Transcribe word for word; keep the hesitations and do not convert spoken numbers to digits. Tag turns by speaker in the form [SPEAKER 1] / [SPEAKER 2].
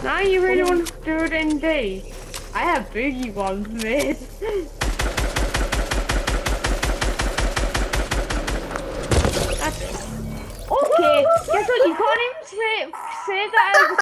[SPEAKER 1] Now you really want to do it in D? I have boogie ones, mate. Okay, guess what? You can't even say, say that as